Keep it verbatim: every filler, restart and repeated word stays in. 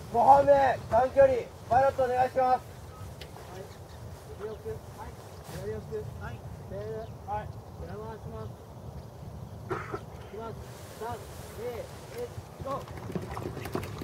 ごほんめ短距離パイロットお願いします。はい、よく、はい、左よく、はい、せーの、はい、裏回します。いきます。さん、に、いち、ゴー。